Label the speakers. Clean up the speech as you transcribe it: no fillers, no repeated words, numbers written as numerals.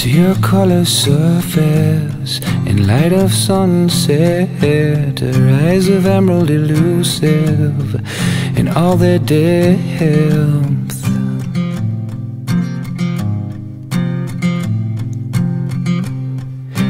Speaker 1: See your color surface in light of sunset, her eyes of emerald elusive in all their depth.